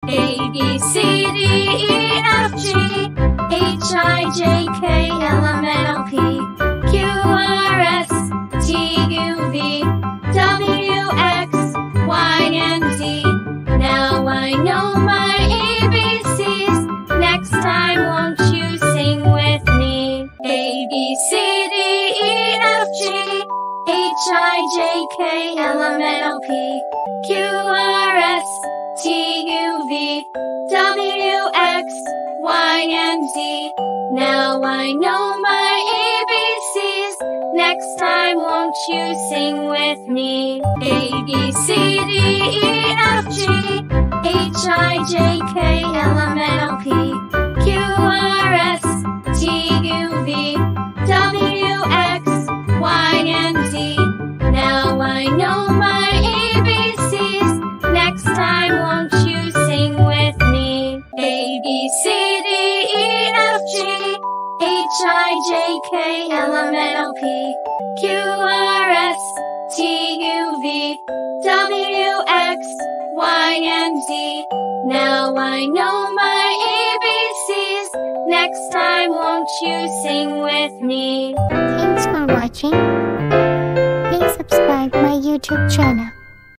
A, B, C, D, E, F, G, H, I, J, K, L, M, N, O, P, Q, R, S, T, U, V, W, X, Y, and Z. Now I know my ABCs. Next time, won't you sing with me? A, B, C, D, E, F, G, H, I, J, K, L, M, N, O, P, Q, R, S, T, U, V, W, X, Y, and Z. Now I know my ABCs. Next time, won't you sing with me? A, B, C, D, E, F, G, H, I, J, K, L, M, N, O, P, Q, R, S, T, U, V, W, X, Y, and Z. Now I know my ABCs. Next time, won't you sing with me? A, B, C, D, E, F, G, H, I, J, K, L, M, N, O, P, Q, R, S, T, U, V, W, X, Y, and Z. Now I know my ABCs. Next time, won't you sing with me? Thanks for watching. Please subscribe my YouTube channel.